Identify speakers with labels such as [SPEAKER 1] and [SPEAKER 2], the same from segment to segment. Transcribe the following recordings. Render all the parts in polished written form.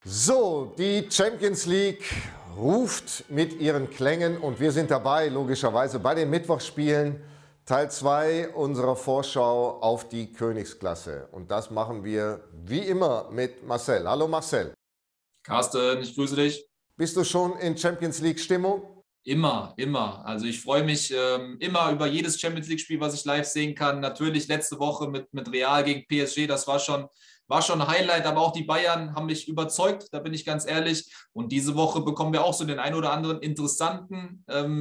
[SPEAKER 1] So, die Champions League ruft mit ihren Klängen und wir sind dabei, logischerweise, bei den Mittwochsspielen, Teil 2 unserer Vorschau auf die Königsklasse. Und das machen wir wie immer mit Marcel. Hallo Marcel.
[SPEAKER 2] Carsten, ich grüße dich.
[SPEAKER 1] Bist du schon in Champions League Stimmung?
[SPEAKER 2] Immer, immer. Also ich freue mich immer über jedes Champions League-Spiel, was ich live sehen kann. Natürlich letzte Woche mit Real gegen PSG, das war schon ein Highlight, aber auch die Bayern haben mich überzeugt, da bin ich ganz ehrlich. Und diese Woche bekommen wir auch so den ein oder anderen interessanten,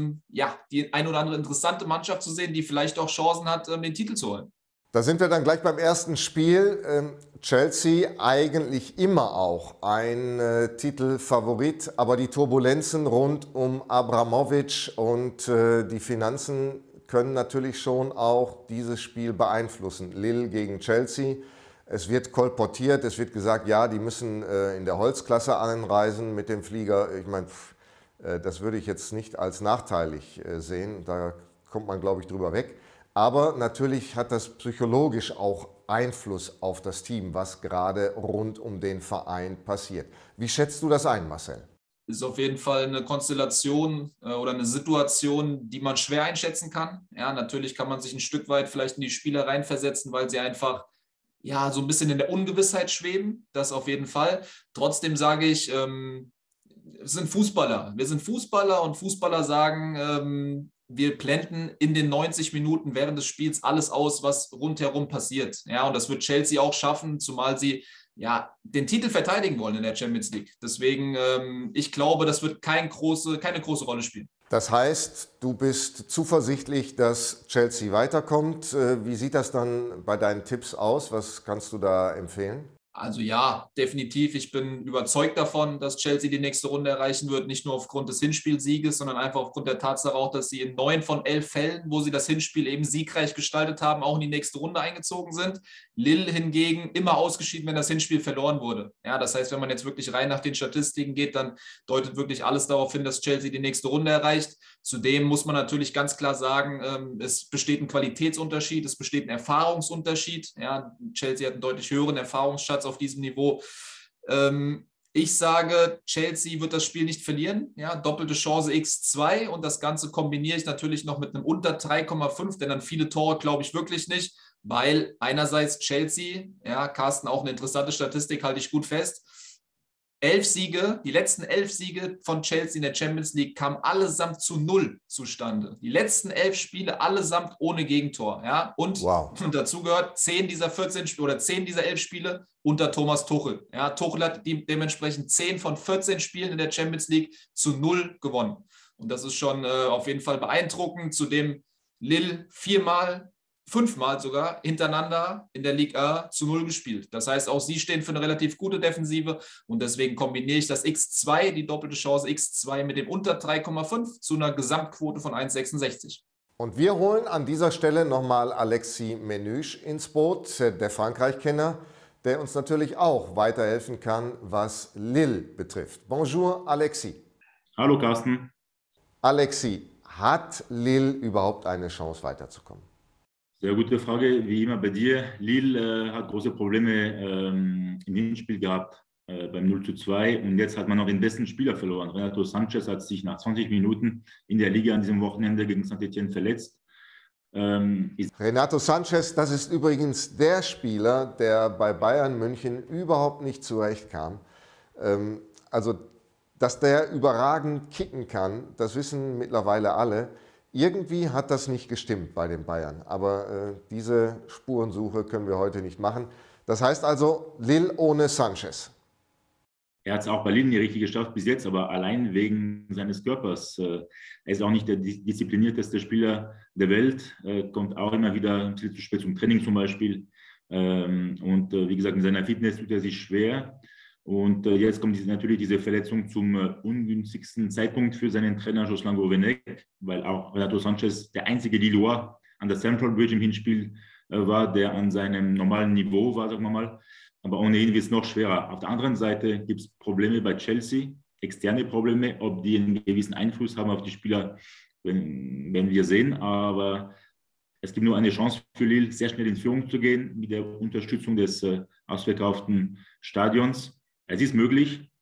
[SPEAKER 2] die ein oder andere interessante Mannschaft zu sehen, die vielleicht auch Chancen hat, den Titel zu holen.
[SPEAKER 1] Da sind wir dann gleich beim ersten Spiel. Chelsea eigentlich immer auch ein Titelfavorit, aber die Turbulenzen rund um Abramovich und die Finanzen können natürlich schon auch dieses Spiel beeinflussen. Lille gegen Chelsea. Es wird kolportiert, es wird gesagt, ja, die müssen in der Holzklasse anreisen mit dem Flieger. Ich meine, das würde ich jetzt nicht als nachteilig sehen. Da kommt man, glaube ich, drüber weg. Aber natürlich hat das psychologisch auch Einfluss auf das Team, was gerade rund um den Verein passiert. Wie schätzt du das ein, Marcel?
[SPEAKER 2] Ist auf jeden Fall eine Konstellation oder eine Situation, die man schwer einschätzen kann. Ja, natürlich kann man sich ein Stück weit vielleicht in die Spieler reinversetzen, weil sie einfach so ein bisschen in der Ungewissheit schweben. Das auf jeden Fall. Trotzdem sage ich, wir sind Fußballer. Wir sind Fußballer und Fußballer sagen, wir blenden in den 90 Minuten während des Spiels alles aus, was rundherum passiert. Ja, und das wird Chelsea auch schaffen, zumal sie den Titel verteidigen wollen in der Champions League. Deswegen, ich glaube, das wird keine große Rolle spielen.
[SPEAKER 1] Das heißt, du bist zuversichtlich, dass Chelsea weiterkommt. Wie sieht das dann bei deinen Tipps aus? Was kannst du da empfehlen?
[SPEAKER 2] Also ja, definitiv. Ich bin überzeugt davon, dass Chelsea die nächste Runde erreichen wird. Nicht nur aufgrund des Hinspielsieges, sondern einfach aufgrund der Tatsache auch, dass sie in 9 von 11 Fällen, wo sie das Hinspiel eben siegreich gestaltet haben, auch in die nächste Runde eingezogen sind. Lille hingegen immer ausgeschieden, wenn das Hinspiel verloren wurde. Ja, das heißt, wenn man jetzt wirklich rein nach den Statistiken geht, dann deutet wirklich alles darauf hin, dass Chelsea die nächste Runde erreicht. Zudem muss man natürlich ganz klar sagen, es besteht ein Qualitätsunterschied, es besteht ein Erfahrungsunterschied. Ja, Chelsea hat einen deutlich höheren Erfahrungsschatz auf diesem Niveau. Ich sage, Chelsea wird das Spiel nicht verlieren. Ja, doppelte Chance x2 und das Ganze kombiniere ich natürlich noch mit einem unter 3,5, denn an viele Tore glaube ich wirklich nicht, weil einerseits Chelsea, ja, Carsten, auch eine interessante Statistik, halte ich gut fest. 11 Siege, die letzten 11 Siege von Chelsea in der Champions League kamen allesamt zu 0 zustande. Die letzten 11 Spiele allesamt ohne Gegentor. Ja? Und dazu gehört 10 dieser 14 oder 10 dieser 11 Spiele unter Thomas Tuchel. Ja? Tuchel hat dementsprechend 10 von 14 Spielen in der Champions League zu 0 gewonnen. Und das ist schon auf jeden Fall beeindruckend. Zudem Lille 5-mal sogar hintereinander in der Liga zu 0 gespielt. Das heißt, auch sie stehen für eine relativ gute Defensive und deswegen kombiniere ich das X2, die doppelte Chance X2 mit dem unter 3,5 zu einer Gesamtquote von 1,66.
[SPEAKER 1] Und wir holen an dieser Stelle nochmal Alexis Menüsch ins Boot, der Frankreich-Kenner, der uns natürlich auch weiterhelfen kann, was Lille betrifft. Bonjour Alexis.
[SPEAKER 3] Hallo Carsten.
[SPEAKER 1] Alexis, hat Lille überhaupt eine Chance weiterzukommen?
[SPEAKER 3] Sehr gute Frage, wie immer bei dir. Lille hat große Probleme im Hinspiel gehabt beim 0:2 und jetzt hat man noch den besten Spieler verloren. Renato Sanchez hat sich nach 20 Minuten in der Liga an diesem Wochenende gegen Saint-Étienne verletzt.
[SPEAKER 1] Renato Sanchez, das ist übrigens der Spieler, der bei Bayern München überhaupt nicht zurechtkam. Also, dass der überragend kicken kann, das wissen mittlerweile alle. Irgendwie hat das nicht gestimmt bei den Bayern, aber diese Spurensuche können wir heute nicht machen. Das heißt also, Lille ohne Sanchez.
[SPEAKER 3] Er hat es auch bei Lille nicht richtig geschafft bis jetzt, aber allein wegen seines Körpers. Er ist auch nicht der disziplinierteste Spieler der Welt, kommt auch immer wieder zu spät zum Training zum Beispiel. Und wie gesagt, mit seiner Fitness tut er sich schwer. Und jetzt kommt natürlich diese Verletzung zum ungünstigsten Zeitpunkt für seinen Trainer Jocelyn Gourvenec, weil auch Renato Sanchez der einzige Lillois an der Central Bridge im Hinspiel war, der an seinem normalen Niveau war, sagen wir mal. Aber ohnehin wird es noch schwerer. Auf der anderen Seite gibt es Probleme bei Chelsea, externe Probleme, ob die einen gewissen Einfluss haben auf die Spieler, wenn wir sehen. Aber es gibt nur eine Chance für Lille, sehr schnell in Führung zu gehen mit der Unterstützung des ausverkauften Stadions. Es ist möglich,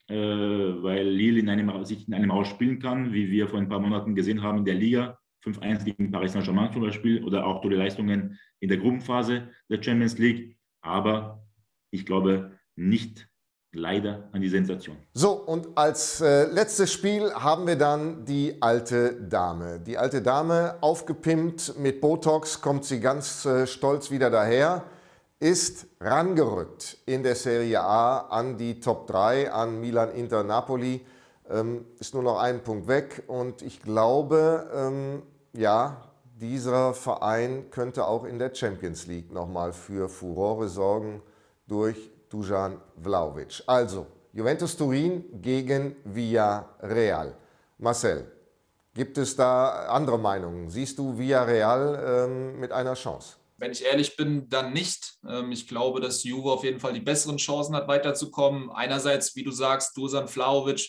[SPEAKER 3] weil Lille sich in einem Haus spielen kann, wie wir vor ein paar Monaten gesehen haben in der Liga, 5-1 gegen Paris Saint-Germain zum Beispiel, oder auch tolle Leistungen in der Gruppenphase der Champions League. Aber ich glaube nicht leider an die Sensation.
[SPEAKER 1] So, und als letztes Spiel haben wir dann die alte Dame. Die alte Dame, aufgepimpt mit Botox, kommt sie ganz stolz wieder daher, ist rangerückt in der Serie A an die Top 3, an Milan, Inter, Napoli. Ist nur noch ein Punkt weg und ich glaube, ja, dieser Verein könnte auch in der Champions League nochmal für Furore sorgen durch Dusan Vlahovic. Also, Juventus Turin gegen Villarreal. Marcel, gibt es da andere Meinungen? Siehst du Villarreal mit einer Chance?
[SPEAKER 2] Wenn ich ehrlich bin, dann nicht. Ich glaube, dass Juve auf jeden Fall die besseren Chancen hat, weiterzukommen. Einerseits, wie du sagst, Dusan Vlahovic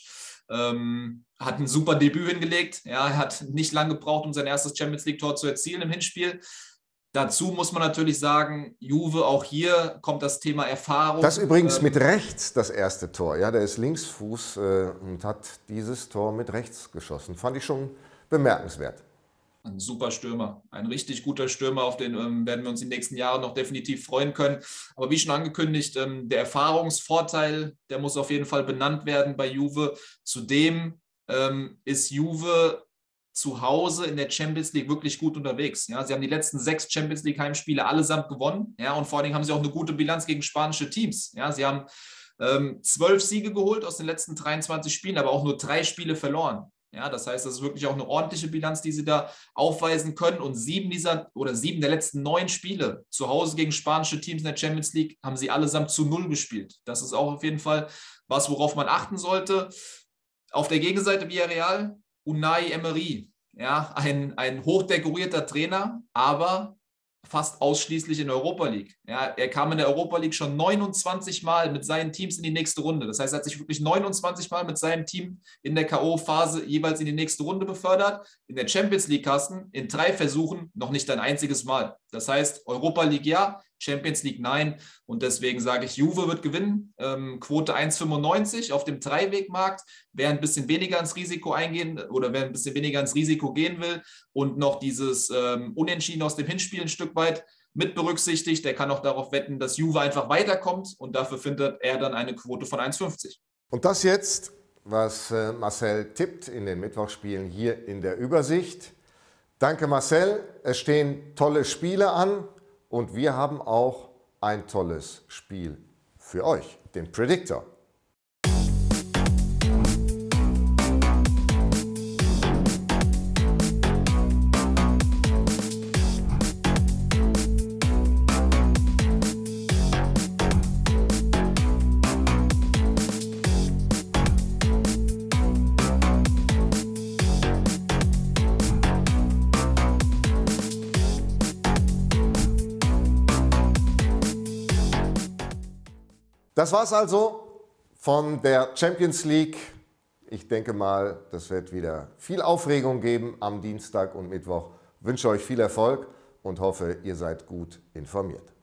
[SPEAKER 2] hat ein super Debüt hingelegt. Ja, er hat nicht lange gebraucht, um sein erstes Champions-League-Tor zu erzielen im Hinspiel. Dazu muss man natürlich sagen, Juve, auch hier kommt das Thema Erfahrung.
[SPEAKER 1] Das übrigens mit rechts das erste Tor. Ja, der ist Linksfuß und hat dieses Tor mit rechts geschossen. Fand ich schon bemerkenswert.
[SPEAKER 2] Ein super Stürmer, ein richtig guter Stürmer, auf den werden wir uns in den nächsten Jahren noch definitiv freuen können. Aber wie schon angekündigt, der Erfahrungsvorteil, der muss auf jeden Fall benannt werden bei Juve. Zudem ist Juve zu Hause in der Champions League wirklich gut unterwegs. Ja, sie haben die letzten 6 Champions League Heimspiele allesamt gewonnen. Ja, und vor allen Dingen haben sie auch eine gute Bilanz gegen spanische Teams. Ja, sie haben 12 Siege geholt aus den letzten 23 Spielen, aber auch nur 3 Spiele verloren. Ja, das heißt, das ist wirklich auch eine ordentliche Bilanz, die sie da aufweisen können. Und 7 der letzten 9 Spiele zu Hause gegen spanische Teams in der Champions League haben sie allesamt zu 0 gespielt. Das ist auch auf jeden Fall was, worauf man achten sollte. Auf der Gegenseite Villarreal, Unai Emery. Ja, ein hochdekorierter Trainer, aber fast ausschließlich in der Europa League. Ja, er kam in der Europa League schon 29 Mal mit seinen Teams in die nächste Runde. Das heißt, er hat sich wirklich 29 Mal mit seinem Team in der K.O.-Phase jeweils in die nächste Runde befördert. In der Champions League-Kasten in 3 Versuchen noch nicht ein einziges Mal. Das heißt, Europa League ja, Champions League nein. Und deswegen sage ich, Juve wird gewinnen. Quote 1,95 auf dem Dreiwegmarkt. Wer ein bisschen weniger ins Risiko eingehen oder wer ein bisschen weniger ins Risiko gehen will und noch dieses Unentschieden aus dem Hinspiel ein Stück weit mit berücksichtigt, der kann auch darauf wetten, dass Juve einfach weiterkommt und dafür findet er dann eine Quote von 1,50.
[SPEAKER 1] Und das jetzt, was Marcel tippt in den Mittwochsspielen hier in der Übersicht. Danke Marcel, es stehen tolle Spiele an und wir haben auch ein tolles Spiel für euch, den Predictor. Das war's also von der Champions League. Ich denke mal, das wird wieder viel Aufregung geben am Dienstag und Mittwoch. Ich wünsche euch viel Erfolg und hoffe, ihr seid gut informiert.